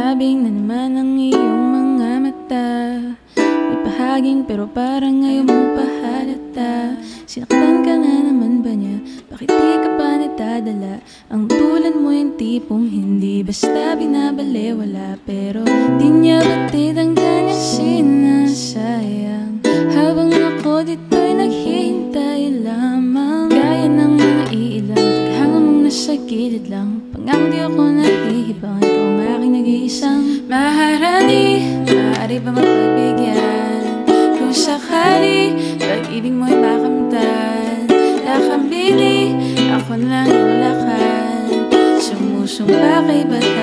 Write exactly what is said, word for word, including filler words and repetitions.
Labing na naman ang iyong mga mata, may pahaging pero parang ngayon mo pahalata. Sinaktan ka na naman ba niya? Bakit di ka pa natadala? Ang tulad mo yung tipong hindi basta binabalewala, pero di niya batid ang kanya sinasayang. Habang ako dito'y naghihintay lamang, gaya ng mga iilang taghanga mong nasa gilid lang. Pangako di ako nahihibang, ikaw ang aking nag-iisang maharani. Maaari ba mapagbigyan kung sakali pag-ibig mo'y makamtan? Nakabili, ako na lang yung lakan, sumusumpa kay bata.